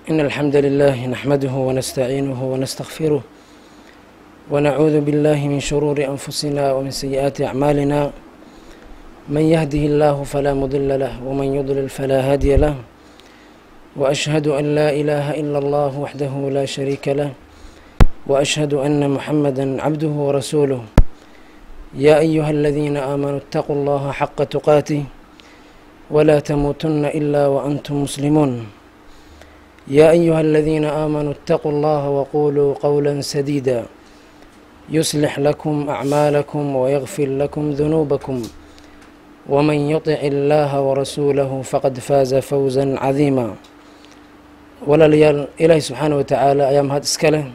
إن الحمد لله نحمده ونستعينه ونستغفره ونعوذ بالله من شرور أنفسنا ومن سيئات أعمالنا من يهده الله فلا مضل له ومن يضلل فلا هادي له وأشهد أن لا إله إلا الله وحده لا شريك له وأشهد أن محمدا عبده ورسوله يا أيها الذين آمنوا اتقوا الله حق تقاته ولا تموتن إلا وأنتم مسلمون يا أيها الذين آمنوا اتقوا الله وقولوا قولا سديدا يصلح لكم أعمالكم ويغفر لكم ذنوبكم ومن يطع الله ورسوله فقد فاز فوزا عظيما walaalyaal ilaahay subxaana wa tacaala ayaa mahad iska leh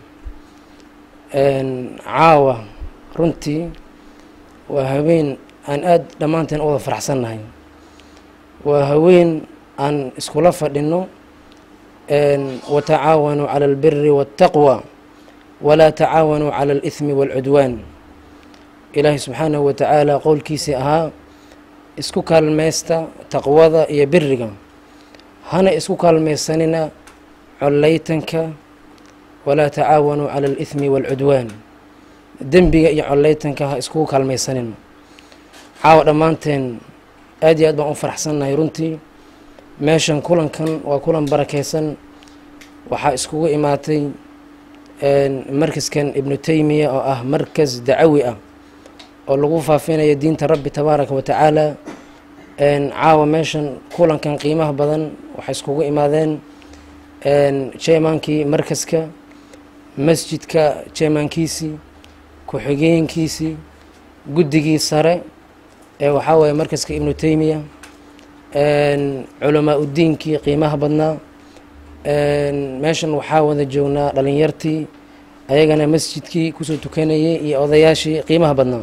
caawa runtii waa haween aan aad dhammaanteen u wada faraxsannahay waa haween aan iskula fadhinno watacaawanuu cala albiri waاltaqwa walaa tacaawanuu cala alihmi waalcudwaan ilaahay subxaanahu wa tacaala qowlkiisii ahaa isku kaalmaysta taqwada iyo biriga hana isku kaalmaysanina collaytanka walaa tacaawanuu cala alihmi waalcudwaan dembiga iyo collaytanka ha iskugu kaalmaysanin caawa dhammaanteen aad iyo aad baan u faraxsannahay runtii meeshan kulankan waa kulan barakaysan waxaa iskugu imaatay markaskan ibnu taymiya oo ah markas dacawi ah oo lagu faafinayo diinta rabbi tabaaraka wa tacaala caawa meeshan kulankan qiimaha badan waxay iskugu imaadeen jeemaankii markaska masjidka jeemaankiisii ku-xigeenkiisii guddigii sare ee waxaa waye markaska ibnu taymiya culamaa udiinkii qiimaha badnaa meeshan waxaa wada joognaa dhalinyartii ayagana masjidkii kusoo tukanayay iyo odayaashii qiimaha badnaa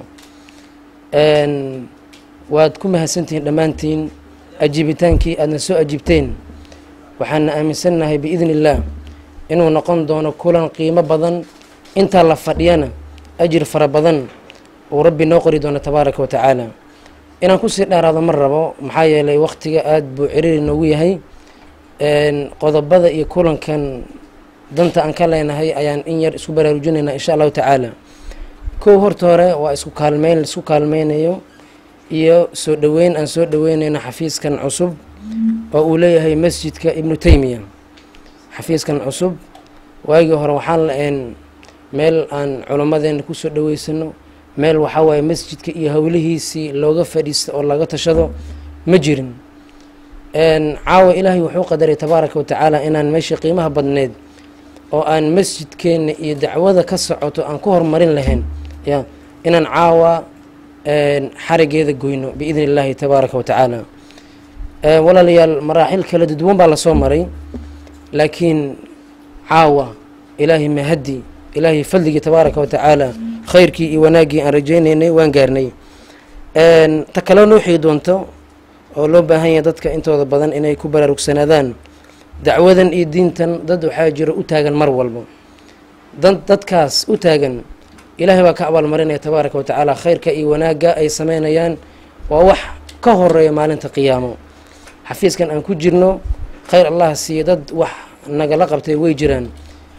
waad ku mahadsantihiin dhammaantiin ajiibitaankii aadna soo ajiibteen waxaana aaminsannahay biidni illaah inuu noqon doono kulan qiimo badan intaa la fadhiyana ajir fara badan uu rabbi noo qori doono tabaaraka wa tacaala inaan kusii dheeraado ma rabo maxaa yeelay wakhtiga aad buu ciriiri noogu yahay qodobada iyo kulankan danta aan ka leenahay ayaan in yar isku baraarujinaynaa insha allahu tacaala kow horta hore waa isku kaalmaynayo iyo soo dhoweyn aan soo dhoweynayno xafiiskan cusub oo uu leeyahay masjidka ibnu taymiya xafiiskan cusub waagii hore waxaan la-een meel aan culammadeena kusoo dhoweysano meel waxaa waaye masjidka iyo howlihiisii looga fadhiista oo laga tashado ma jirin caawa ilaahay wuxuu qadaray tabaaraka wa tacaala inaan meeshii qiimaha badneed oo aan masjidkeenna iyo dacwada ka socoto aan ku horumarin lahayn ya inaan caawa xarigeeda goyno biidni illaahi tabaaraka wa tacaala walaalayaal maraaxil kala duwan baa lasoo maray laakiin caawa ilaahay mahadi ilaahay fadligii tabaaraka wa tacaala khayrkii iyo wanaaggii aan rajaynaynay waan gaarnay ta kale nuuxii doonto oo loo baahan yahay dadka intooda badan inay ku baraarugsanaadaan dacwadan iyo diintan dad waxaa jiro u taagan mar walba dadkaas u taagan ilaahay baa ka abaalmarinaya tabaaraka wa tacaala khayrka iyo wanaagga ay sameynayaan waa wax ka horeeya maalinta qiyaamo xafiiskan aan ku jirno khayr allah siiye dad wax nagala qabtay way jiraan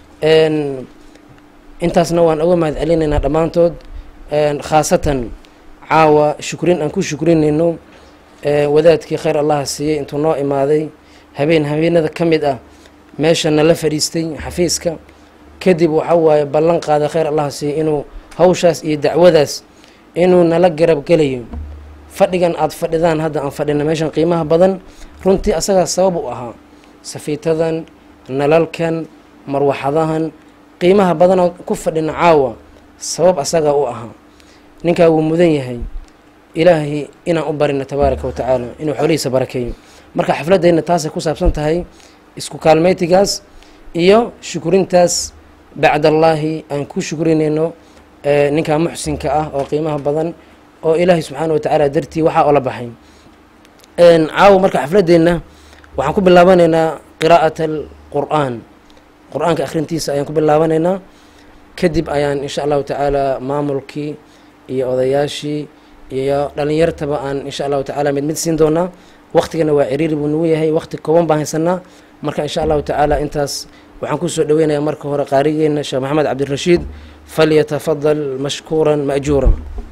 intaasna waan uga mahad celinaynaa dhammaantood khaasatan caawa shukrin aan ku shukrinayno wadaadkii khayr allah siiyey intuu noo imaaday habeenada ka mid ah meesha nala fadhiistay xafiiska kadib waxa waaye ballan qaada khayr allah siiyey inuu hawshaas iyo dacwadaas inuu nala garabgelayo fadhigan aada fadhidaan hadda aan fadhina meeshan qiimaha badan runtii asagaa sabab u ahaa safiitadan nalalkan marwaxadahan qiimaha badanoo ku fadhina caawa sabab asagaa u ahaa ninkaa wuu mudan yahay ilaahay inaan u barino tabaaraka wa tacaala inuu xoolihiisa barakeeyo marka xafladeenna taasay ku saabsan tahay isku kaalmaytigaas iyo shukurintaas bacdallaahi aan ku shukrinayno ninkaa muxsinka ah oo qiimaha badan oo ilaahay subxaana wa tacaala dartii waxaa ola baxay caawa marka xafladeenna waxaan ku bilaabanaynaa qiraa'at alqur'aan qur-aanka akhrintiisa ayaan ku bilaabanaynaa kadib ayaan insha allahu tacaala maamulkii iyo odayaashii iyo dhalinyartaba aan insha allahu tacaala mid siin doonaa waqtigana waa ciriiri buu nagu yahay waqti kooban baan haysanaa marka insha allahu tacaala intaas waxaan kusoo dhaweynayaa marka hore qaarigeena sheekh maxamed cabdirashiid falyatafadal mashkuuran ma'juuran.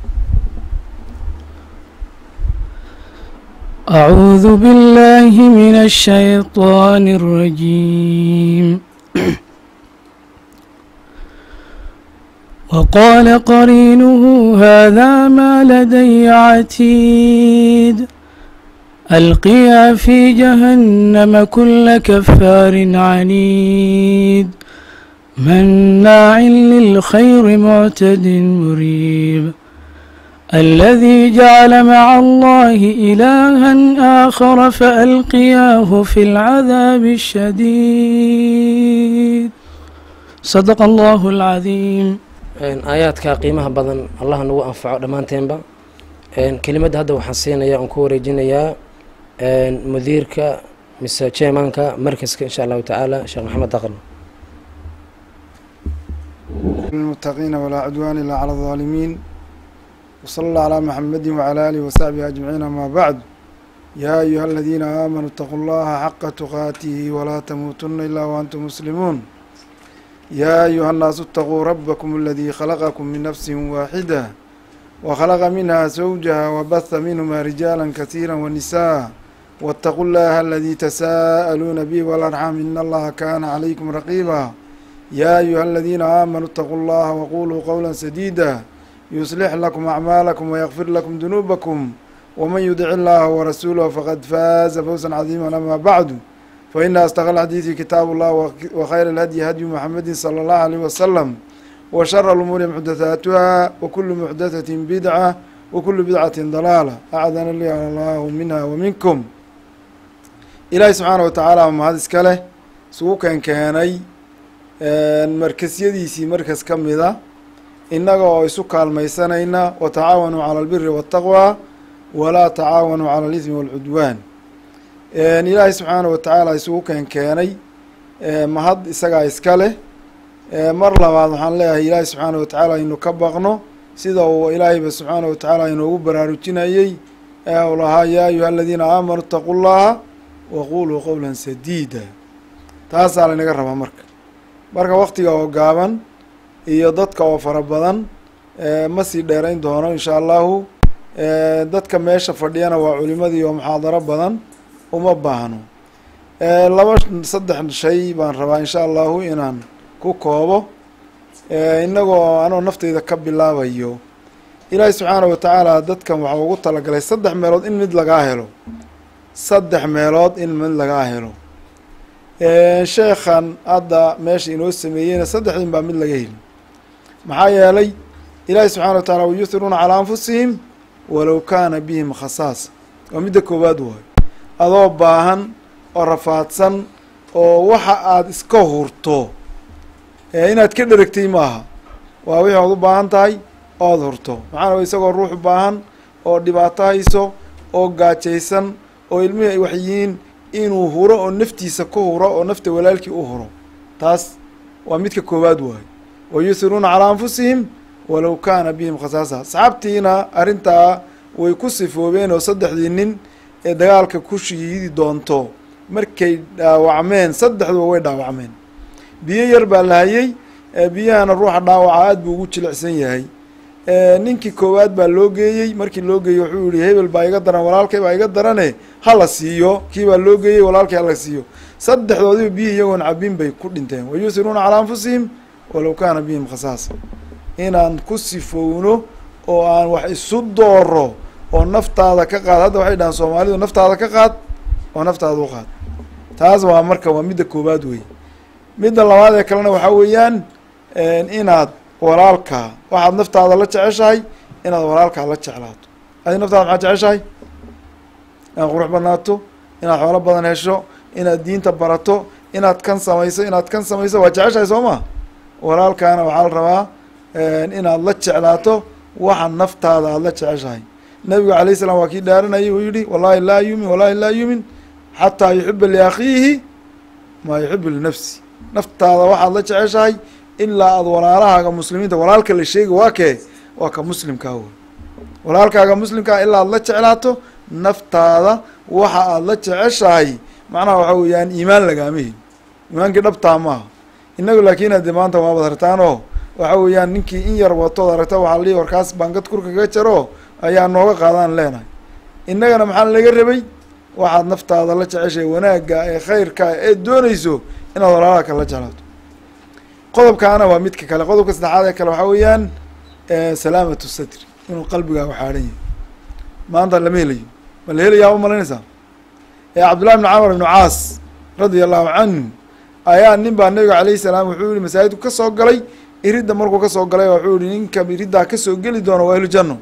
أعوذ بالله من الشيطان الرجيم. وقال قرينه هذا ما لدي عتيد ألقيا في جهنم كل كفار عنيد مناع للخير معتد مريب الذي جعل مع الله إلها آخر فألقياه في العذاب الشديد. صدق الله العظيم. aayaadka qiimaha badan allah nagu anfaco dhammaanteenba. kelimadda hadda waxaan siinayaa oon ku wareejinayaa mudiirka mise chairmanka markaska insha allahu tacaala sheekh maxamed daqal. للمتقين ولا عدوان إلا على الظالمين وصلى الله على محمد وعلى آله وصحبه أجمعين. ما بعد يا أيها الذين آمنوا اتقوا الله حق تقاته ولا تموتن إلا وأنتم مسلمون. يا أيها الناس اتقوا ربكم الذي خلقكم من نفس واحدة وخلق منها زوجها وبث منهما رجالا كثيرا ونساء واتقوا الله الذي تساءلون به والأرحام إن الله كان عليكم رقيبا. يا أيها الذين آمنوا اتقوا الله وقولوا قولا سديدا يصلح لكم أعمالكم ويغفر لكم ذنوبكم ومن يطع الله ورسوله فقد فاز فوزا عظيما. أما بعد فإن أصدق الحديث كتاب الله وخير الهدي هدي محمد صلى الله عليه وسلم وشر الأمور محدثاتها وكل محدثة بدعة وكل بدعة ضلالة أعاذنا الله منها ومنكم. إلهي سبحانه وتعالى وما هذا إسكاله سوء كاني مركزيديسي مركز كمذا إننا يسوك الميسانين وتعاونوا على البر والتقوى ولا تعاونوا على الإثم والعدوان. إلهي سبحانه وتعالى يسوك كاني mahad isagaa iska leh. mar labaad waxaan leeyahay ilaahay subxaana wa tacaala inu ka baqno sida uu ilaahayba subxaana wa tacaala inoogu baraarujinayey ee uu lahaa yaa ayuha aladiina aamanuu itaquu llaha waquluu qowlan sadiida. taasaa laynaga rabaa marka waktiga oo gaaban iyo dadka oo fara badan ma sii dheerayn doono insha allahu. dadka meesha fadhiyana waa culimadii oo muxaadaro badan uma baahno. laba saddex shay baan rabaa insha allahu inaan ku koobo inagoo anoo nafteyda ka bilaabayo. ilaahay subxaana wa tacaala dadkan waxaa ugu talagalay saddex meelood in mid lagaa helo. sheekhan hadda meesha inoo sameeyeyna saddexdin baa mid laga heli. maxaa yeelay ilaahay subxana wa taala wayuhiruuna calaa anfusihim walow kaana bihim khasaasa. waa midda koowaad waayo. adoo baahan oo rafaadsan oo waxa aada iska hurto inaad ka dheregtay maaha. waa wixii ood u baahan tahay ood hurto. maxaana isagoo ruux baahan oo dhibaato hayso oo gaajaysan oo ilmihii ay waxyihiin inuu huro oo naftiisa ku huro oo nafta walaalkii u huro. taas waa midka koowaad waayo. wayuhiruuna calaa anfusihim walow kaana bihim khasaasa. asxaabtiina arrintaa way ku sifoobeen oo saddexdii nin ee dagaalka ku shiidi doonto markay dhaawacmeen saddexduba way dhaawacmeen. biyo yar baa la hayay. biyahana ruuxa dhaawaca aad buu ugu jilicsan yahay. ninkii koowaad baa loo geeyey. markii loo geeyey wuxuu yihi hebel baa iga daran walaalkay baa iga darane hala siiyo. kii baa loo geeyey walaalkay hala siiyo. saddexdoodiba biyihii iyagoon cabin bay ku dhinteen. wayusiruuna calaa anfusihim walow kaana bihim khasaasa. inaan ku sifowno oo aan wax isu dooro oo naftaada ka qaad. hadda waxay dhahaan soomaalidu naftaada ka qaad oo naftaada u qaad. taas waa marka waa midda koowaad wey. midda labaad ee kalena waxaa weeyaan inaad walaalkaa waxaad naftaada la jeceshahay inaad walaalkaa la jeclaato. adi naftaada maxaad jeceshahay? inaad qurux badnaato, inaad xoolo badan hesho, inaad diinta barato, inaad kan samayso waa jeceshahay soo ma. walaalkaana waxaa la rabaa inaad la jeclaato waxa naftaada aada la jeceshahay. nabigu alayh salaam waa kii dhaaranayay uu yihi wallahi laa yumin xataa yuxiba liakhiihi maa yuxibu linafsi. naftaada waxaad la jeceshahay ilaa aada walaalahaaga muslimiinta. walaalka la sheegi waa kee? waa ka muslimkaa wey. walaalkaaga muslimkaa ilaa aad la jeclaato naftaada waxa aada la jeceshahay macnaha waxa weeyaan iimaan lagaama helin iimaankii dhabtaa maaha innagu laakiin hadde maanta waabad hartaanoo waxa weeyaan ninkii in yar watood aragta waxaa lii warkaas baangad kurka kaga jaro ayaa nooga qaadaan leenahay innagana maxaa laga rabay waxaad naftaada la jeceshay wanaagga ee khayrka ee doonayso inaad walaalaha kala jeclaato qodobkaana waa midka kale qodobka saddexaad ee kale waxaa weeyaan salaamatu sadri inuu qalbigaagu xaadhan yahay maanta lama helayo ma la helayaa u malaynaysaa cabdullahi bn camar ibnu caas radia allahu canhu ayaa nin baa nabiga calayhi salaam wuxuu yihi masaajidku ka soo galay iridda markuu ka soo galay wuxuu yihi ninka iriddaa kasoo geli doona waa ahlujanno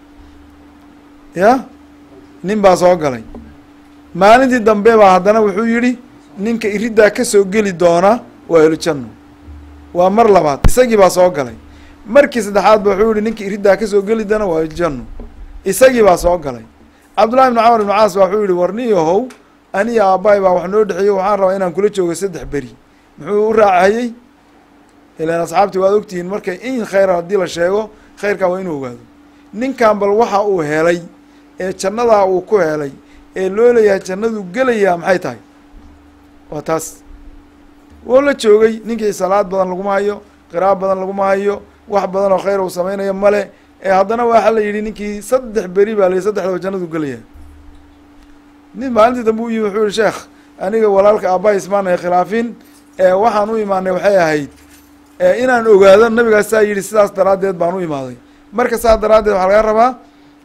ya nin baa soo galay maalintii dambe baa haddana wuxuu yidhi ninka iriddaa kasoo geli doona waa ahlujanno waa mar labaad isagii baa soo galay markii saddexaad ba wuxuu yihi ninka iriddaa kasoo geli doona waa ahlujanno isagii baa soo galay cabdullahi ibnu camar ibnu caas baa wuxuu yihi warniyahow aniga aabbahay baa wax noo dhexeeyo waxaan rabaa inaan kula joogo 3 beri muxuu u raacayey ilaan asxaabtii waad ogtihiin marka in khayra haddii la sheego khayrkaa waa inuu ogaado ninkan bal waxa uu helay ee jannadaa uu ku helay ee loo leeyahay jannadu gelayaa maxay tahay waa taas wou la joogay ninkii salaad badan laguma hayo qiraab badan laguma hayo wax badan oo khayr uu samaynayo male ee haddana waxa la yidhi ninkii 3 beri baa layihi 3daba jannadu gelaya nin maalintii dambe u yimi wuxuu yihi sheekh aniga walaalka aabbaha ismaanay khilaafin waxaan u imaanay waxay ahayd inaan ogaado nabigaasaa yidhi sidaas daraaddeed baan u imaaday marka saas daraaddeed waxaa laga rabaa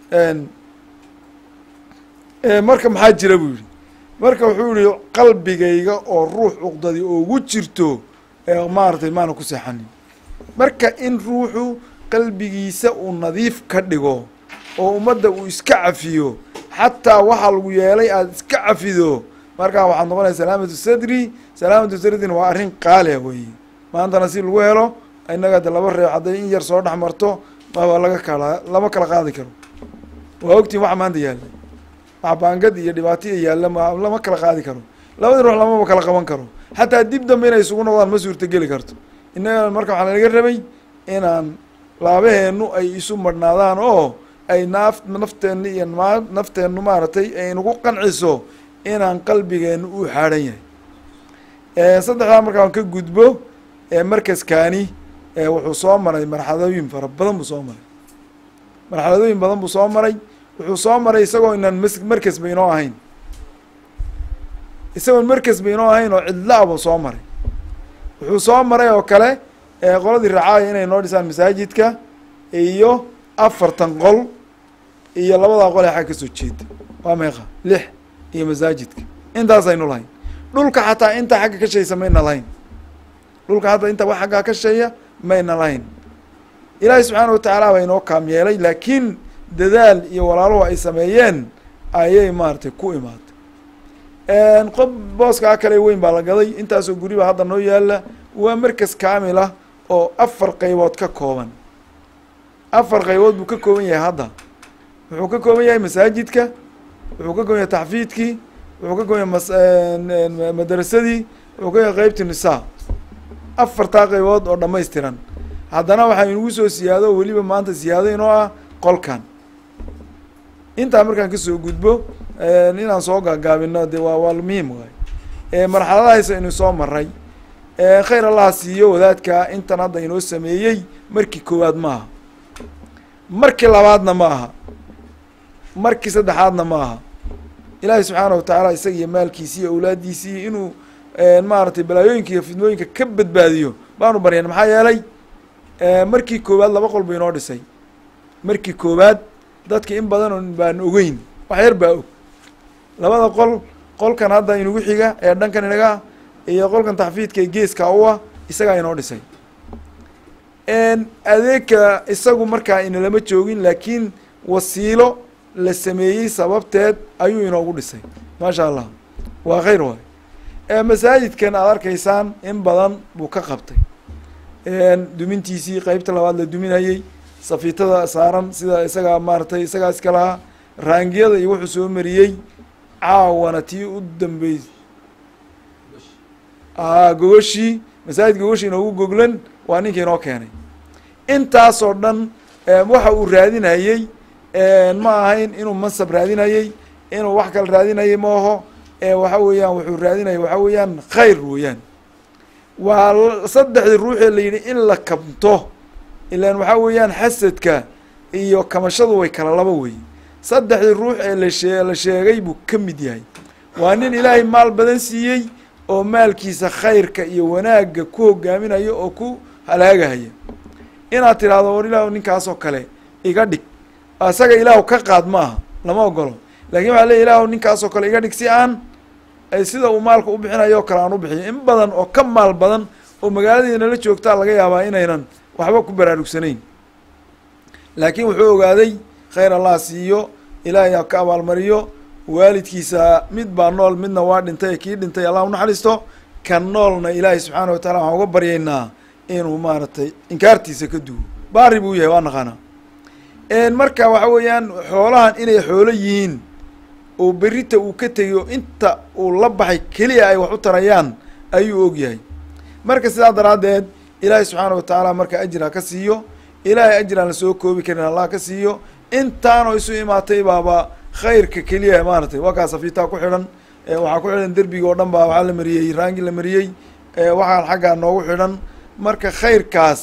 marka maxaa jira buu yihi marka wuxuu yihi qalbigayga oo ruux cuqdadi oogu jirto maaragtay maana ku seexanin marka in ruuxu qalbigiisa uu nadiif ka dhigo oo ummadda uu iska cafiyo xataa waxaa lagu yeelay aada iska cafido markaa waxaad noqonaya salaamatu sadrina waa arrin qaaliah weeye maantana si lagu helo innaga de laba reeb hadday in yar soo dhex marto maba lama kala qaadi karo waa ogtiin waxa maanta yaalla wax baangad iyo dhibaato iyo yaalla lama kala qaadi karo labadii ruux lamaba kala qaban karo xataa dib dambe inay isugu noqdaan ma suurtogeli karto innaga marka waxaa laga rabay inaan laabaheenu ay isu madhnaadaan oo ay nafteenna iyo nafteennu maaragtay ay nagu qanciso inaan qalbigeenu uu xaadhan yahay saddexdaa markaan ka gudbo markaskani wuxuu soo maray marxaladooyin fara badan buu soo maray marxaladooyin badan buu soo maray wuxuu soo maray isagoo inaan markas ba inoo ahayn isagoon markas ba inoo ahayn oo cidla-a buu soo maray wuxuu soo maray oo kale qoladii racaaya inay noo dhisaan masaajidka iyo 4 qol iyo 2 qol ee xagga kasoo jeeda waa meeqa 6 iyo masaajidka intaas aynu lahayn dhulka xataa inta xagga ka shaysa mayna lahayn dhulka hadda inta wax xaggaa ka sheeya mayna lahayn ilaahay subxaana watacaala baa inoo kaam yeelay laakiin dadaal iyo walaaluhu ay sameeyeen ayay maaragtay ku imaatay qob booskaa kale weyn baa la gaday intaasoo guri baa hadda noo yaalla waa markas kaamil ah oo 4 qaybood ka kooban 4 qaybood buu ka kooban yahay hadda wuxuu ka kooban yahay masaajidka wuxuu ka kooban yahay taxfiidkii wuxuu ka kooban yahay madarasadii wuxuu ka yahay qeybtii nisaa 4taa qaybood oo dhammaystiran haddana waxaa inagu soo siyaado oo weliba maanta siyaado inoo ah qolkan intaa markaan kasoo gudbo inaan soo gaagaabino de waa muhiim waay marxaladahaysa inu soo maray khayr allaha siiyo wadaadka intan hadda inoo sameeyey markii koowaad ma aha markii labaadna ma aha markii saddexaadna ma aha ilaahay subxaana watacaala isaga iyo maalkiisi iyo awlaaddiisii inuu maaragtay balaayooyinka iyo fidnooyinka ka badbaadiyo baanu baryan maxaa yeelay markii koowaad 2 qol buu inoo dhisay markii koowaad dadka in badan baan ogeyn wax yar baa og 2 qol qolkan hadda inugu xiga ee dhankan inaga iyo qolkan taxfiidka ee geeska u ah isagaa inoo dhisay adeegka isagu markaa ina lama joogin laakiin wasiilo la sameeyey sababteed ayuu inoogu dhisay maasha allah waa khayr waay masaajidkan aad arkaysaan in badan buu ka qabtay dumintiisii qeybta labaad la duminayey safiitada saaran sida isagaa maaragtay isagaa iska lahaa raangiyada iyo wuxuu soo mariyey caawana tii u dambeys gogashii masaajid gogashii inoogu goglan waa ninka inoo keenay intaasoo dhan waxa uu raadinayey ma ahayn inuu mansab raadinayey inuu wax kale raadinayey maaho waxa weeyaan wuxuu raadinaya waxa weeyaan khayr weeyaan. waa saddexdii ruuxee la yidhi in la kabto ilaan waxaa weeyaan xasadka iyo kamashadu way kala laba weeye. saddexdii ruux ee la sheegay buu ka mid yahay. waa nin ilaahay maal badan siiyey oo maalkiisa khayrka iyo wanaagga ku hogaaminayo oo ku halaagahaya. inaad tidhaahdo war ilaahu ninkaasoo kale iga dhig, asaga ilaahu ka qaad maaha, lama ogolo. laakiin waxaa leeya ilaahu ninkaasoo kale iga dhig si aan sida uu maalka u bixinayo o kale aan u bixiyo. in badan oo ka maal badan oo magaaladiina la joogtaa laga yaabaa inaynan waxba ku baraarugsanayn, laakiin wuxuu ogaaday khayr allah siiyo, ilaahay ka abaalmariyo. waalidkiisa mid baa nool, midna waa dhintay. kii dhintay allah unaxariisto, kan noolna ilaahay subxaana wa taala waxaan uga baryaynaa inuu maaragtay inkaartiisa ka duwo. baari buu yahay, waa naqaanaa. marka waxa weeyaan xoolahan inay xoolo yihiin oo berita uu ka tegiyo inta uu la baxay keliya ay wax u tarayaan ayuu og yahay. marka sidaa daraaddeed ilaahay subxaana wa tacaala marka ajir ha ka siiyo. ilaahay ajir aan la soo koobi karin allah ka siiyo. intaanoo isu imaatay baaba khayrka keliya maaragtay waa kaa safiitaa ku xidhan, waxaa ku xidhan derbiga oo dhan baa waxaa la mariyey raangi la mariyey, waxaan xaggaa noogu xidhan. marka khayrkaas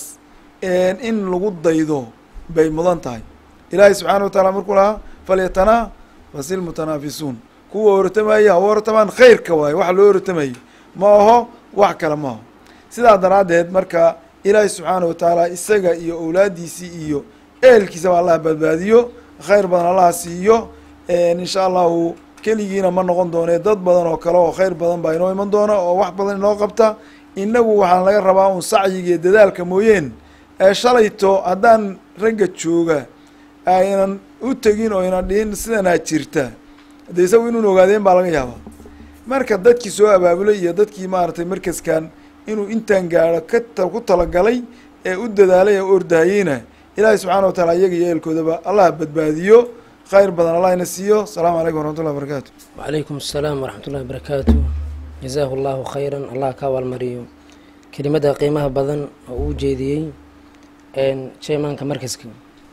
in lagu daydo bay mudan tahay. ilaahay subxaana wa taala markuu lahaa falyatanafasi lmutanaafisuun, kuwa oratamaya hawa oratamaan khayrka waayo wax loo oratamayo ma aho wax kale ma aho. sidaa daraaddeed marka ilaahay subxaana wa tacaala isaga iyo owlaadiisii iyo ehelkiisaba allah badbaadiyo, khayr badan allah siiyo. insha allahu keligiina ma noqon doone, dad badan oo kale oo khayr badan baa inoo iman doona oo wax badan inoo qabta. inagu waxaan laga rabaa un sacyiga iyo dadaalka mooyeen. shalayto haddaan ragga jooga aynan u tegin oo aynan dhihin sidanaa jirta, de isagu inuun ogaadeen baa laga yaabaa. marka dadkii soo abaabulay iyo dadkii maaragtay markaskan inuu intaan gaadho ku talagalay ee u dadaalay ee u ordahayeyna ilaahay subxaana wa taala iyaga iyo eelkoodaba allah badbaadiyo. khayr badan allah ina siiyo. asalaamu calaykum waraxmatullahi wabarakaatu. wacalaykum asalaam waraxmatullahi wabarakaatu. jazaahu allahu khayran, allah ka abaalmariyo kelimada qiimaha badan oo uu jeediyey chairmanka markaska.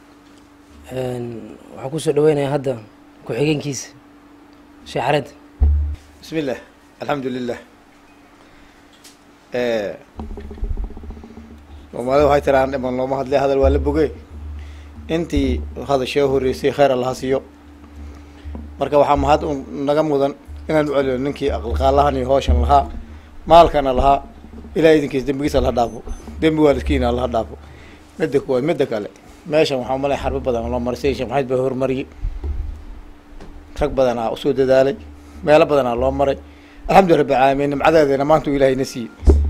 waxaan kusoo dhaweynayaa hadda ku-xigeenkiisa sheekh Xared. بسم الله الحمد لله. وما هاي ترى عن من لو ما هاد هذا الوالد بقى أنتي هذا الشيء هو رئيسي خير الله سيو. مركب وحام هاد نجم مدن إن نقول ننكي الله هني هوش الله مالك أنا الله إلى إذا كيس دم بيس الله دابو دم والسكين الله دابو مدك هو مدك عليه ماشي محمد حرب بدن الله مرسيش محيط بهور مري خك بدنا أسود ذلك meelo badanaa loo maray alxamdu rabbi caalamiin. nimcadeedana maanta u ilaahay na siiyey.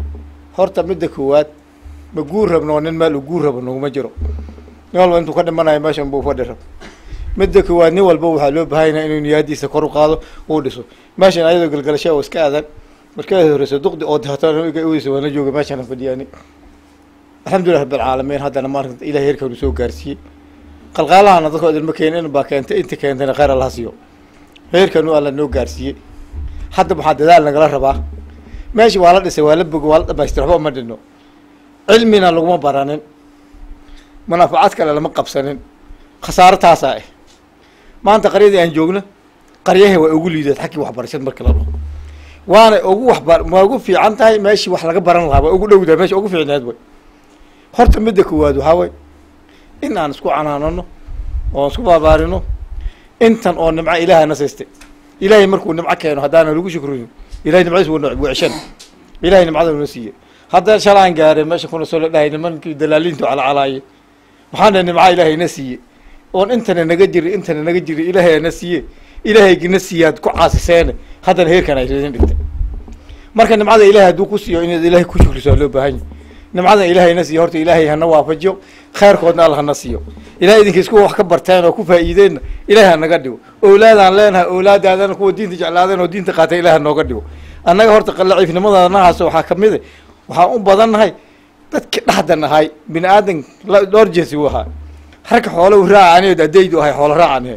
horta midda koowaad ma guur rabno, nin meel u guur rabo naguma jiro. nin walba intuu ka dhimanayo meeshan buu fadhi rabo. midda koowaad nin walba waxaa loo baahanya inuu niyaadiisa kor u qaado uu dhiso. meeshan ayadoo galgalasha oo iska aadan markeeda horeysa duqdi oo dahataansa waana jooga meeshana fadhiyaani. alxamdulilah rabbi alcaalamiin. haddana maarata ilahay heerkan uu soo gaarsiiyey. qalqaalahana dadkoo idinma keenin baa keentay, inta keentayna khayr allaha siiyo. heerkan uu alla noo gaarsiiyey. hadda waxaa dadaal nagala rabaa. meesha waa la dhisay, waa la bogo, waa la dhamaystir, waxba uma dhinno. cilmina laguma baranin, munaafacaad kale lama qabsanin. khasaaro taasaa ah. maanta qaryadii aan joogno qaryaha waa ugu liidaed xaggii waxbarashada marka la dhaho. waana waa ugu fiican tahay meeshii wax laga baran lahaa, waa ugu dhowdahay meesha ugu fiicneed way. horta midda koowaad waxaa way in aan isku canaanano oo isku baabaarino intan oo nimco ilaahay na siistay. ilaahay markuu nimco keeno haddaanan lagu shukrin ilahay nimcadiisa wuu ceshan. ilahay nimcada noo siiyey. hadda shalaan gaaray meesha kuna soo la dhahay nimankii dalaaliintu calacalaaye waxaana nimco ilaahay na siiyey oon intana naga jiri ilaahay na siiyey. ilaahaygi na siiyaad ku caasiseene haddana heerkan ay idin dhigtay. marka nimcada ilaahay hadduu ku siiyo inaad ilaahay ku shukriso loo baahan yahay. nimcada ilaahay na siiyo horta ilaahay hana waafajiyo, khayrkoodna alla hana siiyo. ilaahay idinka isku wax ka barteen oo ku faa'iideen ilaahay naga dhigo. awlaadaan leenahay, awlaadaadana kuwa diinta jeclaadeen oo diinta qaatay ilaahay nooga dhigo. annaga horta qalaciifnimadanahaas waxaa kamid ah waxaan u badannahay dadka dhexda nahay bini aadan dhowr jinsi u ahaa. ragga xoolo u raacaneed adaydu ahay xoolo raacaneed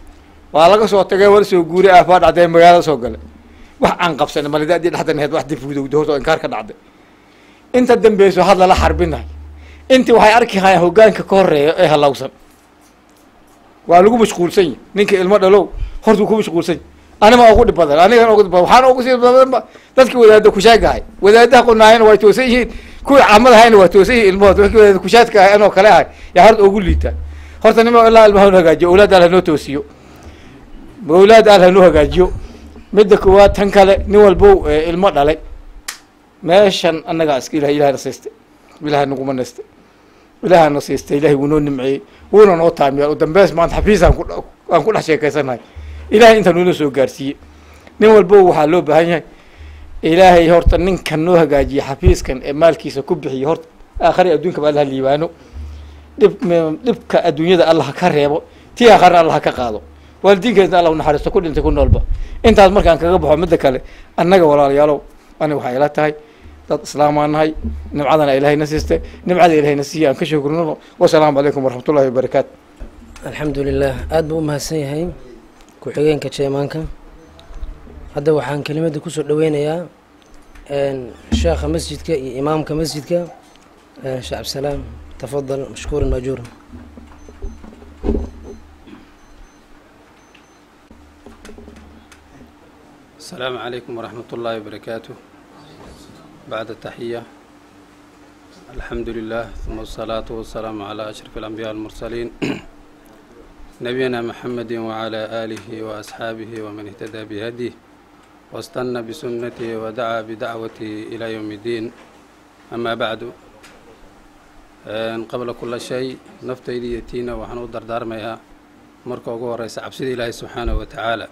waa laga soo tagay war soo guuri aafaa dhacday magaalada soo galay. wax aan qabsanay malidaadii dhexda nahayd wax difuudowdo horta inkaar ka dhacday. inta dambeyso had lala xarbinahay. intii waxay arki hayaan hoggaanka ka horeeya ee halawsan waa lagu mashquulsan yahay. ninka ilmo dhalow horta ku mashquulsan anima ugu dhib badan anigana ugu dhib badan waxaana ugu sii badanba dadkii wadaada kushaagahay wadaadaha qunaayana waa toosan yihiin kuwii caamadahayna waa toosan yihiin ilmahood wixii wadaada kushaadka ahay anoo kale ahay yaa horta ugu liita horta nima ilaa ilmaha nu hagaajiyo awlaad al hanoo toosiyo awlaad al hanoo hagaajiyo midda koowaad tan kale nin walbow ilmo dhalay meeshan annagaa iska ilahay na siistay ilahay naguma nastay ilahay na siistay ilahay wuu noo nimceeyey wuuna noo taamiyaa udambeys maanta xafiis aan ku dhex sheekaysanahay ilahay inta noona soo gaarsiiyey nin walbow waxaa loo baahan yahay ilaahay horta ninkan noo hagaajiye xafiiskan ee maalkiisa ku bixiyo horta aakhari adduunka ba allaha liibaano dhibka adduunyada allah ka reebo tii aakharna allah ka qaado waalidiinkeedna allah unaxariisto ku dhintay ku noolba intaas markaan kaga baxo midda kale annaga walaalayaalow aniga waxay ila tahay dad islaamaan nahay nimcadana ilahayna siistay nimcada ilahayna siiya aan ka shukrino wasalaamu calaykum waraxmatullahi wabarakaatu alxamdu lilah aada buu umahadsan yahay ku-xigeenka jeemaanka hadda waxaan kelimadda kusoo dhaweynayaa sheekha masjidka iyo imaamka masjidka sheekh cabdisalaam tafadal mashkuuran maajuuran السلام عليكم ورحمة الله وبركاته بعد التحية الحمد لله ثم الصلاة والسلام على أشرف الأنبياء والمرسلين نبينا محمد وعلى آله وأصحابه ومن اهتدى بهديه واستنى بسنته ودعا بدعوته إلى يوم الدين أما بعد قبل كل شيء نفتيدي يتينا وحنو دردار ميها مركو رئيس عبسيد الله سبحانه وتعالى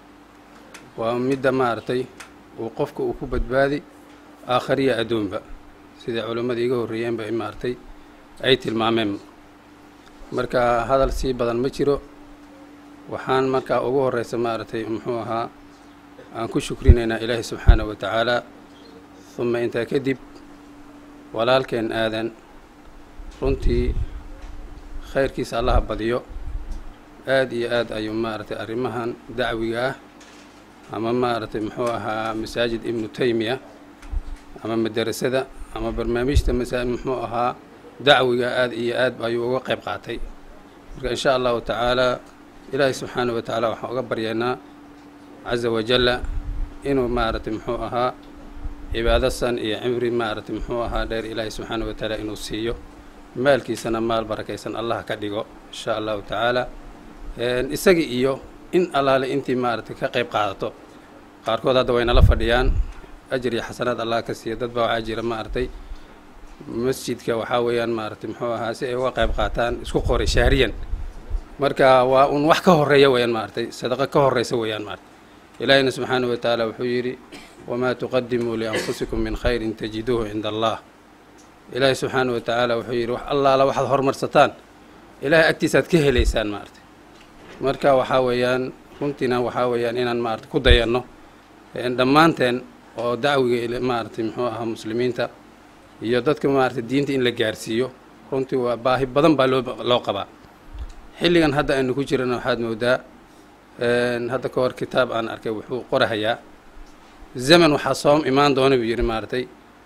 ومدة مارتي وقفك وكوبة بادي آخرية أدومبا سيدي علماء ديقو الريان بأي مارتي أيت المامم مركا هذا السي بدن مجرو وحان مركا أقوه الرئيس مارتي محوها أنكو شكرين إلهي سبحانه وتعالى ثم انت كدب ولكن آذن runtii khayrkiisa allaha badiyo aada iyo aad ayuu maaragtay arrimahan dacwiga ah ama maaragtay muxuu ahaa masaajid ibnu taymiya ama madarasada ama barnaamijta muxuu ahaa dacwiga aada iyo aad ayuu uga qayb qaatay marka in sha allahu tacaala ilaahay subxaana wa tacaala waxaan uga baryaynaa caza wajalla inuu maaragtay muxuu ahaa cibaadasan iyo cimri maaragtay muxuu ahaa dheer ilaahay subxaana wa tacaala inuu siiyo maalkiisana maal barakaysan allah ka dhigo insha allahu tacaala isaga iyo in allaale intii maaragtay ka qayb qaadato qaarkood hadda waynala fadhiyaan ajir iyo xasanaad allah ka siiya dad baa waxaa jira maaragtay masjidka waxaa weeyaan maaragtay muxuu ahaa si ay uga qayb qaataan isku qoray shahriyan marka waa un wax ka horeeya weeyaan maaragtay sadaqa ka horeysa weeyaan maaragtay ilaahina subxaanahu wa tacaala wuxuu yidhi wamaa tuqadimuu lianfusikum min khayrin tajiduuhu cinda allah ilaahay subxaana wa tacaala wuxuu yidhi wax allaala waxaad horumarsataan ilaahay agtiisaad ka helaysaan maaragtay marka waxaa weeyaan runtiina waxaa weeyaan inaan maaragtay ku dayanno dhammaanteen oo dacwiga maaragtay muxuu ahaa muslimiinta iyo dadka maaragtay diinta in la gaarsiiyo runtii waa baahi badan baa loo qabaa xilligan hadda aynu ku jirana waxaad moodaa hadda ka hor kitaab aan arkay wuxuu qorahayaa zaman waxaa soo imaan doona buu yidhi maaragtay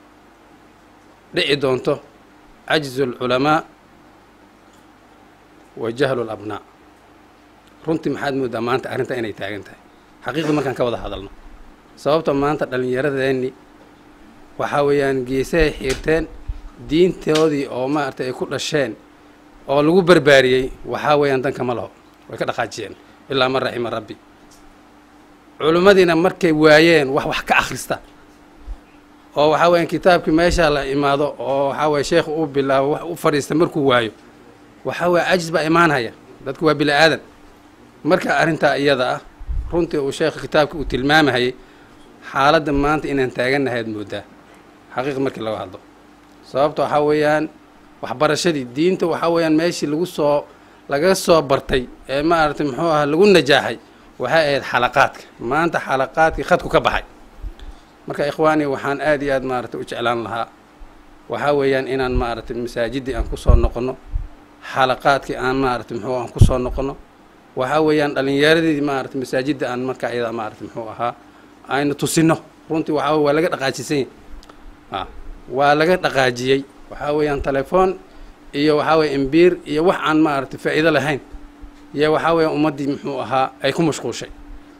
dhici doonto cajzu alculamaa wa jahlu alabnaa runtii maxaad moodaa maanta arrinta inay taagan tahay xaqiiqda markaan ka wada hadalno sababta maanta dhallinyaradeeni waxaa weeyaan geesahay xiirteen diintoodii oo maaragtay ay ku dhasheen oo lagu barbaariyey waxaa weeyaan danka ma laho way ka dhaqaajiyeen ilaa man raxima rabbi culimmadiina markay waayeen wax ka akhrista oo waxaa weeyaan kitaabkii meeshaa la imaado oo waxaa weeye sheekhu uu bilaabo wax u fadhiista markuu waayo waxaa weeye cajis baa imaanhaya dadku waa bini aadan marka arrintaa iyada ah runtii uu sheekha kitaabka uu tilmaamahayay xaaladda maanta inaan taagannahay ad moodaa xaqiiqa markii laga hadlo sababta waxaa weeyaan waxbarashadii diinta waxaa weeyaan meeshii laga soo bartay ee maaragtay muxuu ahaa lagu najaaxay waxay ahayd xalaqaadka maanta xalaqaadkii khadku ka baxay marka ikhwaani waxaan aada iyo aad maaragtay u jeclaan lahaa waxaa weeyaan inaan maaragtay masaajiddii aan kusoo noqono xalaqaadkii aan maaragtay muxuu aan kusoo noqono waxaa weeyaan dhallinyaradii maaragtay masaajidda aan marka iyada maaragtay muxuu ahaa aynu tusino runtii waxaa waa laga dhaqaajisany waa laga dhaqaajiyey waxaa weeyaan telefoon iyo waxaa weeye imbiir iyo wax aan maaragtay faa'iido lahayn iyo waxaa weeyaan ummaddii muxuu ahaa ay ku mashquushay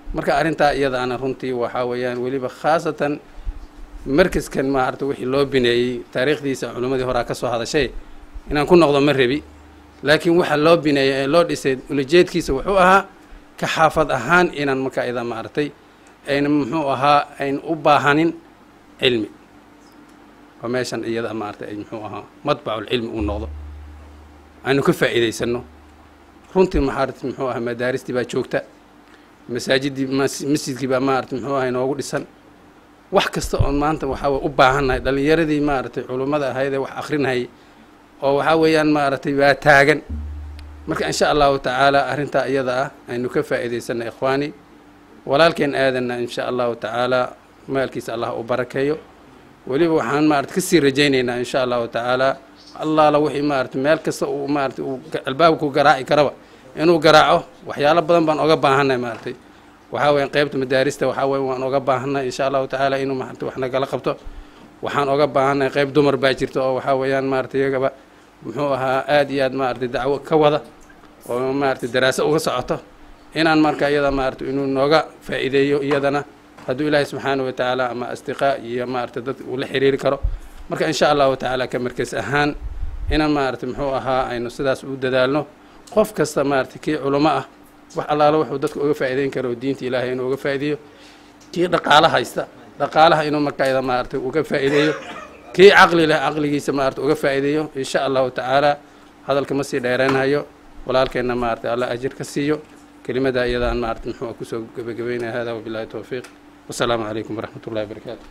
marka arrintaa iyada ana runtii waxaa weeyaan weliba khaasatan markaskan maarata wixii loo bineeyey taariikhdiisa culimmadii horaa ka soo hadashay inaan ku noqdo ma rebi laakiin waxa loo bineeyey ee loo dhisay ulajeedkiisa wuxuu ahaa ka xaafad ahaan inaan markaa iyada maaragtay ayna muxuu ahaa ayn u baahanin cilmi oo meeshan iyada maaragtay ay muxuu ahaa madbaculcilmi uu noqdo aynu ka faa'iidaysano runtii maxaarata muxuu ahaa madaaristii baa joogta masaajidii masjidkii baa maarata muxuu ahaa inoogu dhisan wax kasta oon maanta waxaa u baahannahay dhallinyaradii maaragtay culummada ahayd ee wax akrinayay oo waxaa weeyaan maaragtay waa taagan marka insha allahu tacaala arrintaa iyada ah aynu ka faa'iidaysanay ikhwaani walaalkeen aadanna insha allahu tacaala maalkiisa allah u barakeeyo weliba waxaan maarata kasii rajaynaynaa insha allahu tacaala allaala wixii maarata meel kasta uu maarata uu albaabku garaaci karaba inuu garaaco waxyaalo badan baan oga baahanay maaragtay waxaa weeyaan qaybta madaarista waxaa weya waan oga baahanay insha allahu tacaala inuu maarata wax nagala qabto waxaan oga baahanay qayb dumar baa jirta oo waxaa weeyaan maarata iyagaba muxuu ahaa aad iyo aad maaragtay dacwo ka wada oo maaragtay daraaso uga socoto inaan marka iyada maaragtay inuu nooga faa'iideeyo iyadana hadduu ilaahay subxaanahu wa tacaala ama asdiqaa iyo maaragtay dad uu la xiriiri karo marka insha allahu tacaala ka markas ahaan inaan maaragtay muxuu ahaa aynu sidaas u dadaalno qof kasta maaragtay kii culamo ah wax allaala wuxuu dadka uga faa'iideyn karo diinta ilaahay inuu uga faa'iideeyo kii dhaqaalo haysta dhaqaalaha inuu marka iyada maaragtay uga faa'iideeyo kii caqli leh caqligiisa maaragtay uga faa'iideeyo insha allahu tacaala hadalka ma sii dheeraanayo walaalkeenna maaragtay alla ajir ka siiyo kelimadaa iyadaan maaragtay muxuu kusoo gebagabeynaya hada wabillahi tawfiiq wasalaamu calaykum waraxmat ullahi wabarakaatu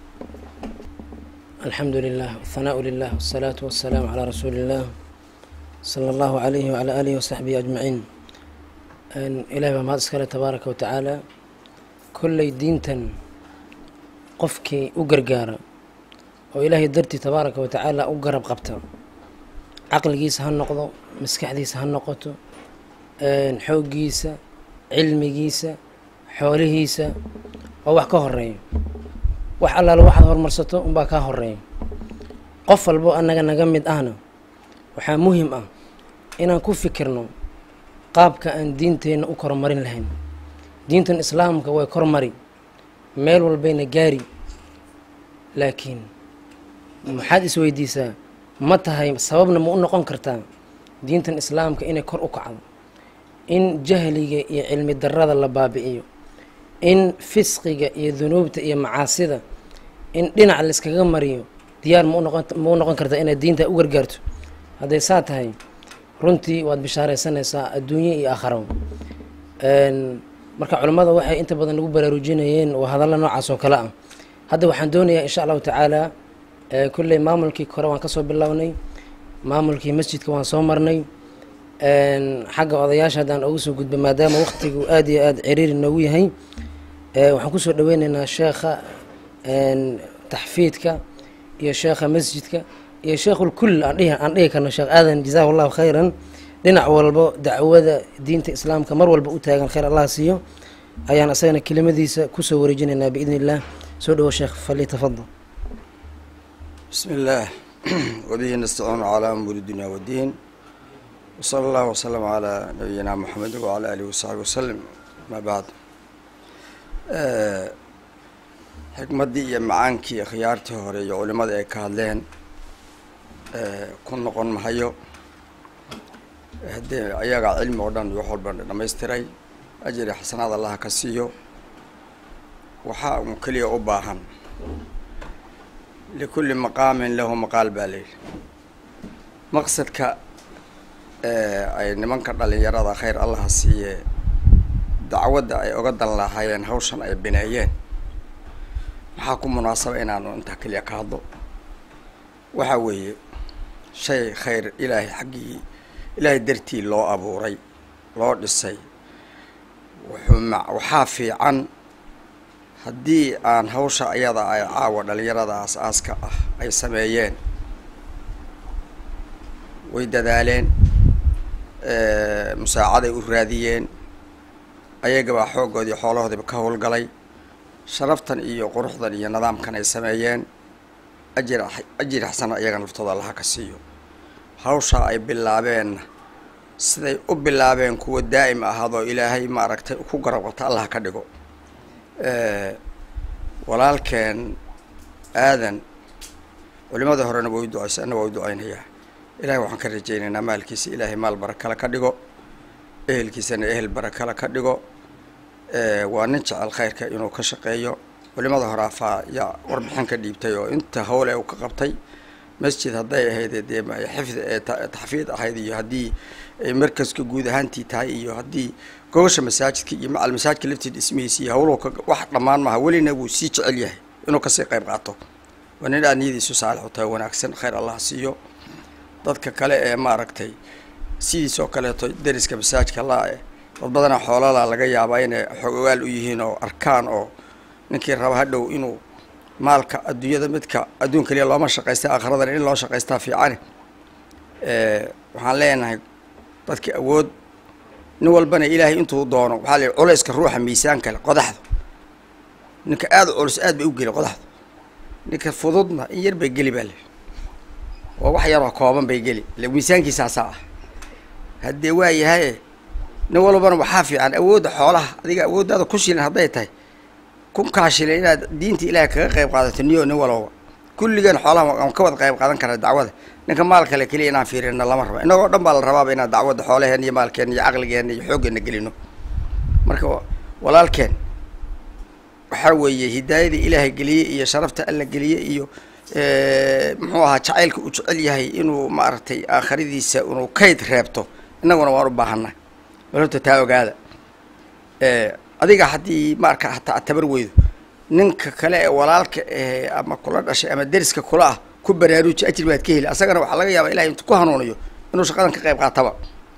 الحمد لله والثناء لله والصلاة والسلام على رسول الله صلى الله عليه وعلى آله وصحبه أجمعين إلهي بما أسكاله تبارك وتعالى كل دينتا قفكي أقرقارا وإلهي درتي تبارك وتعالى أقرب قبتا عقل جيسا هالنقضو مسكح ديسا هالنقطو حوق جيسا علم جيسا حوله جيسا ووحكا هرين wax allaala waxaad horumarsato unbaa kaa horeeya qof walbo annaga naga mid ahna waxaa muhim ah inaan ku fikirno qaabka aan diinteenna u kormarin lahayn diintan islaamka way kormari meel walbayna gaari laakiin maxaad isweydiisaa ma tahay sababna ma u noqon kartaa diintan islaamka inay kor u kacdo in jahliga iyo cilmi darrada la baabi'iyo in fisqiga iyo dunuubta iyo macaasida in dhinac layskaga mariyo diyaar ma u noqon kartaa inaad diinta u gargaarto hadday saa tahay runtii waad bishaaraysanaysaa adduunye iyo aakharo marka culimmada waxay inta badan lagu baraarujinayeen oo hadalla noocaas oo kale ah hadda waxaan doonayaa insha allahu tacaala kulley maamulkii kore waan kasoo bilownay maamulkii masjidka waan soo marnay xagga odayaasha haddaan ugu soo gudba maadaama waqtigu aad iyo aad ciriiri noogu yahay waxaan kusoo dhaweynaynaa sheekha taxfiidka iyo sheekha masjidka iyo sheekhulkull aan dhihi karno sheekh aadan jazaahu allahu khayran dhinac walbo dacwada diinta islaamka mar walba u taagan khayr allah siiyo ayaan asagana kelimadiisa kusoo wareejinaynaa biidni illah soo dhawo sheekh falyatafadal بسم الله وبه نستعين على أمور الدنيا والدين وصلى الله وسلم على نبينا محمد وعلى آله وصحبه وسلم ما بعد حكمتي iyo macaankii khiyaartii hore iyo culimada ay ka hadleen ku noqon mahayo hadee ayaga cilmi oo dhan wax walba dhameystiray ajri xasanaad Allah ka siiyo waxa uu kaliya u baahan لكل مقام له مقال بالي مقصدك أي نمانك دلينيرada خير الله siiye dacwada ay uga dan lahaayeen hawshan ay bineeyeen maxaa ku munaasaba inaanu inta kaliya ka hadlo waxa weeye shay khayr ilaahi xaqii ilaahi dartii loo abuuray loo dhisay waxaa fiican haddii aan hawsha ayada ay caawa dhalinyarada aas-aaska ah ay sameeyeen way dadaaleen musaacaday u raadiyeen ayagabaa xooggoodii xoolahoodiiba ka howlgalay sharaftan iyo quruxdan iyo nidaamkan ay sameeyeen ajir xasana ayagana laftooda allaha ka siiyo hawsha ay bilaabeenna siday u bilaabeen kuwa daa'im ahaadoo ilaahay maaragtay ku garab qabta allaha ka dhigo walaalkeen aadan culimada horena waa u ducaysa anna waa u ducaynayaa ilaahay waxaan ka rajaynaynaa maalkiisa ilaahay maal barakala ka dhigo ehelkiisana ehel barakala ka dhigo waa nin jecel khayrka inuu ka shaqeeyo culimada hore afaa yaa warbixin ka dhiibtay oo inta howle uu ka qabtay masjid hadday ahayd dee xifd taxfiid ahayd iyo haddii markaska guud ahaantii tahay iyo haddii gogosha masaajidka iyo macal masaajidka laftii dhismihiisa iyo howluhu wax dhammaan maaha welina wuu sii jecel yahay inuu kasii qayb qaato waa nin aad niyadiisu saalix u tahay wanaagsan khayr allah siiyo dadka kale ee maaragtay sidiisoo kaleeto deriska masaajidka laa dad badanaa xoolala laga yaabaa inay xogogaal u yihiin oo arkaan oo ninkii raba hadhow inuu maalka adduunyada midka adduun kaliya looma shaqaysta aakhiradana in loo shaqaystaa fiicane waxaan leenahay dadki awood nin walbana ilaahay intuu doono waxaa la culayska ruuxa miisaan kale qodaxda ninka aada u culus aad bay u geli qodaxda ninka fududna in yar bay geli baa le waa wax yaroo kooban bay geli ile miisaankiisaasaa ah haddee waa yahaye nin walbana waxaa fiican awoodda xoolaha adiga awooddaada ku shilan hadday tahay kun kaashilay inaad diinta ilaahay kaga qayb qaadato niyo nin walooba kulligan xoolaha aan ka wada qayb qaadan karaa dacwada ninka maal kale keliya inaan fiirina lama rabo innagoo dhan baa la rabaaba inaan dacwadda xoolaheen iyo maalkeen iyo caqligeen iyo xooggeena gelino marka walaalkeen waxaa weeye hidaayadii ilaahay geliyey iyo sharafta alla geliyey iyo muxuu ahaa jacaylka uu jecel yahay inuu maaragtay aakhiradiisa inuu kayd reebto innaguna waan u baahanay bal horta taa ogaada adiga haddii marka hataa tabar weydo ninka kale ee walaalka ama kula dhashay ama deriska kula ah ku baraaruji ajir baad ka heli asagana waxaa laga yaabaa ilahay intuu ku hanuuniyo inuu shaqadan ka qayb qaataba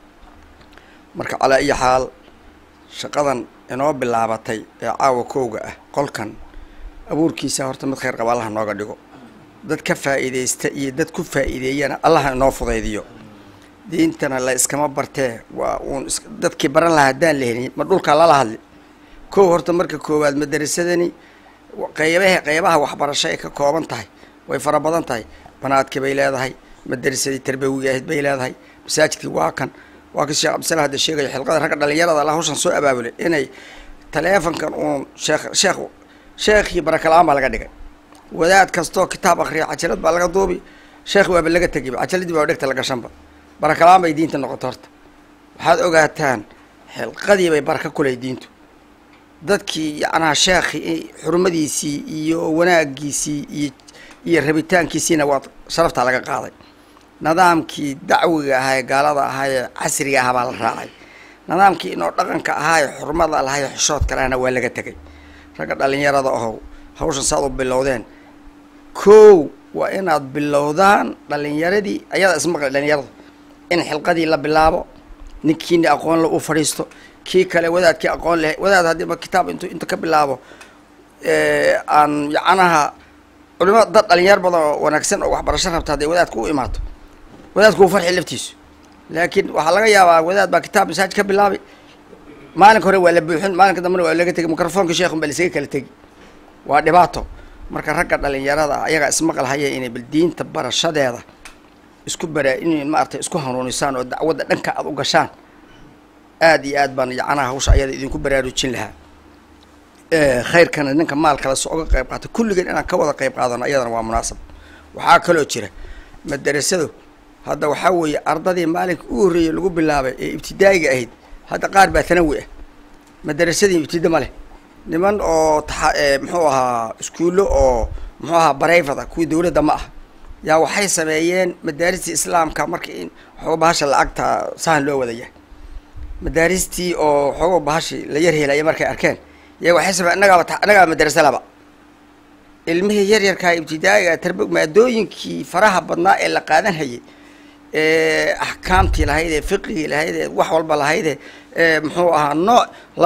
marka calaa iyo xaal shaqadan inoo bilaabatay ee caawa kowga ah qolkan abuurkiisa horta mid khayr qaba allaha nooga dhigo dad ka faa'iidaysta iyo dad ku faa'iideeyana allaha inoo fudaydiyo diintana la iskama bartee waa uun dadkii baran lahaa haddaan la helin ma dhulkaa lala hadli kow horta marka koowaad madarasadani qeybaha waxbarasho ay ka kooban tahay way fara badan tahay banaadkii bay leedahay madarasadii tarbawiga ahayd bay leedahay masaajidkii waa kan sheekh cabdisalaam hadda sheegaya xilqada ragga dhalinyarada la hawshan soo abaabulay inay taleefankan uun sheekhii barakala-aan baa laga dhigay wadaad kastoo kitaab akriya cajalad baa laga duubi sheekh waaba laga tegiba cajaladii baa dhegta laga shanba barakala-aan bay diinta noqoto horta waxaad ogaataan xilqadii bay baraka kulay diintu dadkii yacnaha sheekhi xurmadiisii iyo wanaagiisii iyo rabitaankiisiina waa sharaftaa laga qaaday nidaamkii dacwiga ahaa ee gaalada ahaa ee casriga ahaa baa la raacay nidaamkii inoo dhaqanka ahaa ee xurmada lahaa ee xishoodka lahana waa laga tegay ragga dhalinyarada ahow hawshan saad u bilowdeen kow waa inaad bilowdaan dhalinyaradii ayada ismaqli dhalinyarada in xilqadii la bilaabo ninkiina aqoon la u fadhiisto kii kale wadaadkii aqoon leh wadaad haddiiba kitaab inta ka bilaabo aan yacnaha culimo dad dhalinyar badan oo wanaagsan oo waxbarasho rabta hadday wadaadku u imaato wadaadku uu farxi laftiisu laakiin waxaa laga yaabaa wadaad baa kitaab masaajid ka bilaabay maalinka hore waa la buuxin maalinka dambena waa laga tegi mikrofoonka sheekhun baa lasaga kala tegi waa dhibaato marka ragga dhalinyarada ayagaa ismaqal haya inay bal diinta barashadeeda isku inay maaragtay isku hanuunisaan oo dacwadda dhanka aada u gashaan aad iyo aad baan yacnaha hawsha ayada idinku baraarujin lahaa khayrkana ninka maal kale soo uga qayb qaata kulligan inaan ka wada qayb qaadano ayadana waa munaasab waxaa kaloo jira madarasadu hadda waxaa weeye ardadii maalinka u horreeyay lagu bilaabay ee ibtidaa'iga ahayd hadda qaar baa tanawi ah madarasadii ibtida ma leh niman oo muxuu ahaa iskuullo oo muxuu ahaa barayfada kuwii dawladda ma ah yaa waxay sameeyeen madaaristii islaamka marka in waxooga bahasha lacagta sahan loo wadaya madaaristii oo waxooga bahashi la yar helaya markay arkeen yaa waxay sameeyeen annagaa madarasa laba ilmihii yaryarkaa ibtidaa'iga maadooyinkii faraha badnaa ee la qaadan hayay axkaamtii lahayd ee fiqigii lahayd ee wax walba lahayd ee muxuu ahaa nooc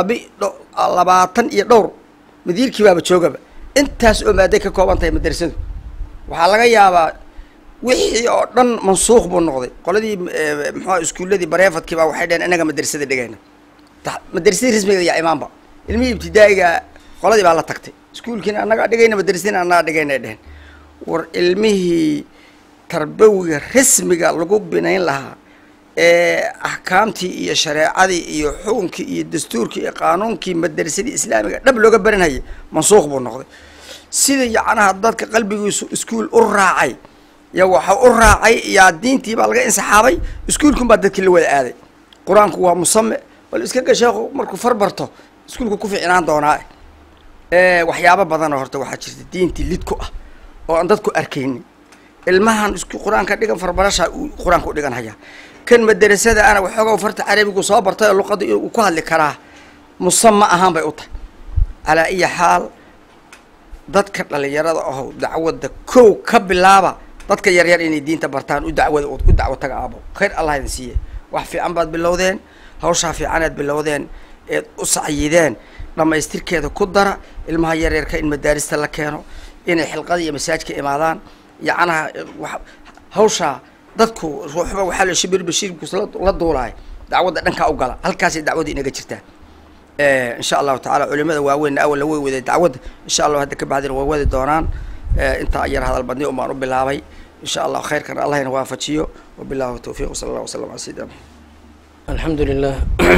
20 iyo dhowr madiirkii baaba joogaba intaas oo maaday ka kooban tahay madrasadu waxaa laga yaabaa wixii oo dhan mansuuq buu noqday qoladii muxuu iskuuladii bareefadkii baa waxay dhaheen inaga madrasada dhigayna madrasadii rasmiga yaa imaanba ilmihii ibtidaa'iga qoladii baa la tagtay iskuulkiina annaga dhigayna madrasadina annaga dhigayna dhaheen war ilmihii tarbawiga rasmiga lagu binayn lahaa axkaamtii iyo shareecadii iyo xukunkii iyo dastuurkii iyo qaanuunkii madarasadii islaamiga dhab looga baranhayay mansuuq buu noqday. sida yacnaha dadka qalbigiisu iskuul u raacay ya waxa u raacay yaa diintii baa laga insaxaabay, iskuulkun baa dadkii la wada aaday. qur-aanku waa musame bal iska ga sheekhu markuu farbarto iskuulku ku fiicnaan doonaa. waxyaabo badanoo horta waxaa jirta diintii lid ku ah oo aan dadku arkaynin. ilmahan isku qur-aanka dhigan farbarasha qur-aanka u dhigan haya, kan madarasada ana waxoogaa farta carabigu soo bartay oo luqada uu ku hadli karaa musama ahaan bay u tahay. calaa iyo xaal dadka dhalinyarada aho dacwadda kow ka bilaaba, dadka yaryar inay diinta bartaan u dacwo taga aabo. khayr allah idin siiye, wax fiican baad bilowdeen, hawshaa fiicanaad bilowdeen eed u sacyideen, dhamaystirkeeda ku dara. ilmaha yaryarka in madaarista la keeno, inay xilqada iyo masaajka imaadaan. yacnaha hawshaa dadku ruuxba waxaa la shibir bashiirku la duulaay dacwadda dhankaa u gala, halkaasay dacwadda inaga jirtaa. insha allahu tacaala culimada waaweynna awal la way waday dacwadda, insha allah hadda ka bacdina way wadi doonaan. intaa yar hadal badni un baan u bilaabay. insha allah khayrkana allah ina waafajiyo. wabillahi tawfiiq wasala allah wasalam ala sayidina maxamed. alxamdu lilah.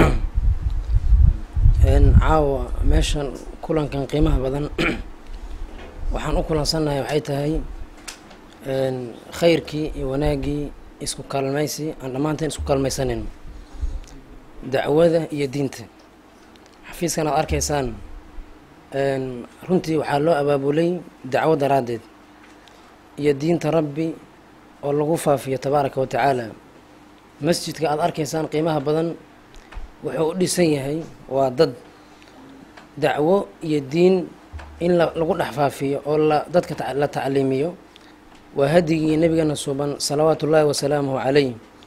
caawa meeshan kulankan qiimaha badan waxaan u kulansannahay waxay tahay khayrkii iyo wanaaggii isku kaalmaysi aan dhammaanteen isku kaalmaysanayno, dacwada iyo diinta. xafiiskan aad arkaysaan runtii waxaa loo abaabulay dacwo daraaddeed iyo diinta rabbi oo lagu faafiyo tabaaraka wa tacaala. masjidka aad arkaysaan qiimaha badan wuxuu u dhisan yahay waa dad dacwo iyo diin in lagu dhex faafiyo oo dadka la tacliimiyo. waa hadigii nabigana suuban salawaatu ullaahi wasalaamuhu calayh.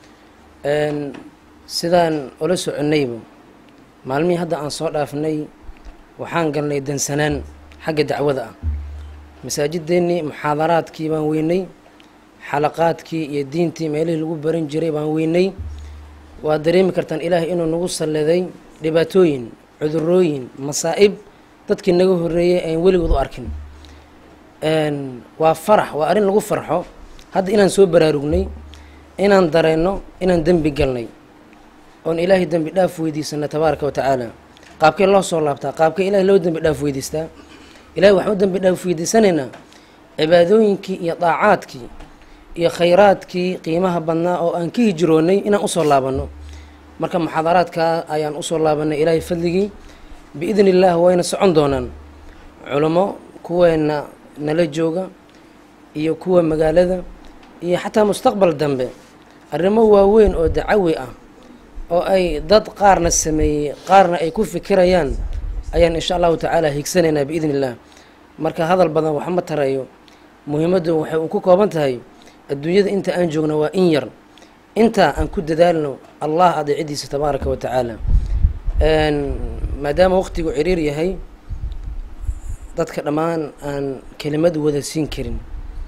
sidaan ula soconnayba maalmihii hadda aan soo dhaafnay waxaan galnay dansanaan xagga dacwada ah. masaajideennii muxaadaraadkii baan weynay, xalaqaadkii iyo diintii meelihii lagu baran jiray baan weynay. waad dareemi kartaan ilaahay inuu nagu salladay dhibaatooyin, cudurooyin, masaa'ib dadkii naga horreeyey aan weligood u arkin. waa farax, waa arrin lagu farxo hadda inaan soo baraarugnay, inaan dareenno inaan dembi galnay, oon ilaahay dembi dhaaf weydiisana tabaaraka wa tacaala. qaabkee loo soo laabtaa? qaabkee ilahay loo dembi dhaaf weydiistaa? ilahay waxaan u dembi dhaaf weydiisanaynaa cibaadooyinkii iyo daacaadkii iyo khayraadkii qiimaha badnaa oo aan ka hijroonnay inaan usoo laabanno. marka muxaadaraadkaa ayaan usoo laabanay ilaahay fadligii. biidni illaah wayna socon doonaan culamo kuweena nala jooga iyo kuwa magaalada iyo xataa mustaqbal dambe arrimo waaweyn oo dacawi ah oo ay dad qaarna sameeyey qaarna ay ku fikirayaan ayaan insha allahu tacaala higsanaynaa biidni illaah. marka hadal badan wax ma tarayo, muhiimaddu waxay ku kooban tahay adduunyada inta aan joogno waa in yar, intaa aan ku dadaalno allah adeecidiisa tabaaraka wa tacaala. maadaama waqtigu ciriir yahay, dadka dhammaan aan kelimad wada siin karin,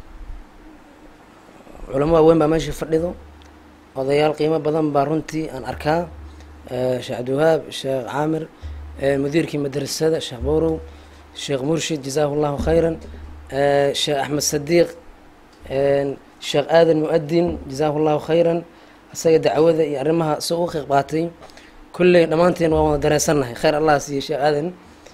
culamo waaweyn baa meesha fadhido, odayaal qiimo badan baa runtii aan arkaa. sheekh cabdiwahaab, sheekh caamir, mudiirkii madrasada sheekh bowrow, sheekh murshid jazaahu llahu khayran, sheekh axmed sadiiq, sheekh aadan mu-adin jazaahu llahu khayran, isaga dacwada iyo arrimaha si u qiiq qaatay. kulley dhammaanteen waa wada dareensannahay, khayr allah siiye sheekh aadan.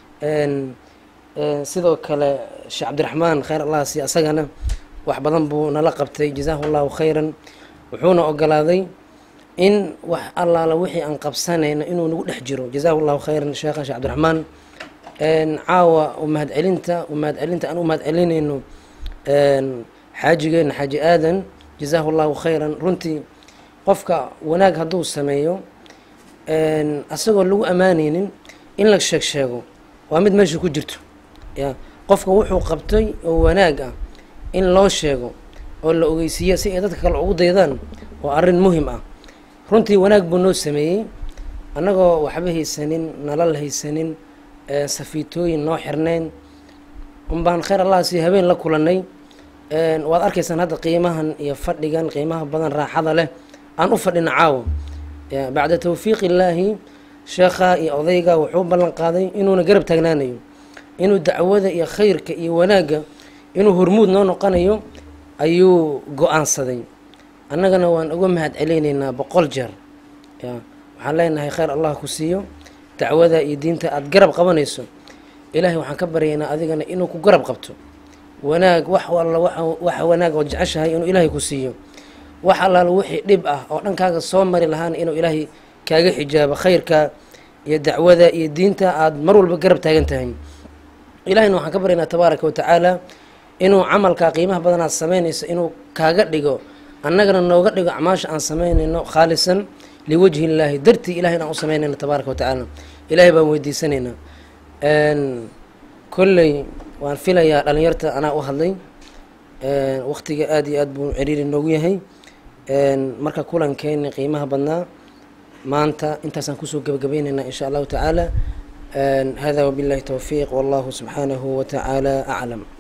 sidoo kale sheekh cabdiraxmaan, khayr allah siiye, asagana wax badan buu nala qabtay jazaahu llahu khayran. wuxuuna ogolaaday in wax allaala wixii aan qabsanayno inuu nagu dhex jiro, jazaahu llahu khayran sheekha sheekh cabdiraxmaan. caawa umahadcelinta aan u mahadcelinayno xaajigeena xaaji aadan jazaahu llahu khayran. runtii qofka wanaag hadduu sameeyo asagoo lagu ammaanaynin in la sheego waa mid meesha ku jirto. ya qofka wuxuu qabtay oo wanaag ah in loo sheego oo la ogeysiiyo si ay dadka kale ugu daydaan waa arrin muhim ah. runtii wanaag buu noo sameeyey annagoo waxba haysanin, nalal haysanin, safiitooyin noo xirnayn unbaan khayr allah sii habeen la kulannay. waad arkaysaan hadda qiimahan iyo fadhigan qiimaha badan raaxada leh aan u fadhina caawa. bacda tawfiiq illaahi sheekha iyo odayga wuxuu ballan qaaday inuuna garab taagnaanayo, inuu dacwada iyo khayrka iyo wanaagga inuu hormuud noo noqonayo ayuu go-aansaday. annagana waan uga mahad celinaynaa 100 jeer ya waxaan leenahay khayr allah ku siiyo dacwada iyo diinta aad garab qabanayso ilaahay waxaan ka baryaynaa adigana inuu ku garab qabto wanaag wax walla waxa wanaag oo jeceshahay inuu ilaahay ku siiyo wax allaala wixii dhib ah oo dhankaaga soo mari lahaana inuu ilaahay kaaga xijaabo khayrka iyo dacwada iyo diinta aad mar walba garab taagan tahay ilaahayna waxaan ka baryaynaa tabaaraka watacaala inuu camalka qiimaha badan aad samaynayso inuu kaaga dhigo annagana nooga dhigo acmaasha aan samaynayno khaalisan liwajhi illaahi dartii ilahay aan u samaynayno tabaaraka watacaala ilaahay baan weydiisanaynaa kolley waan filayaa dhalinyarta anaa u hadlay waqtiga aad iyo aad buu ciriiri noogu yahay marka kulankeeni qiimaha badnaa maanta intaasaan kusoo gebagabaynaynaa insha allahu tacaala hada wabillahi towfiiq wallahu subxaanahu watacaala aclam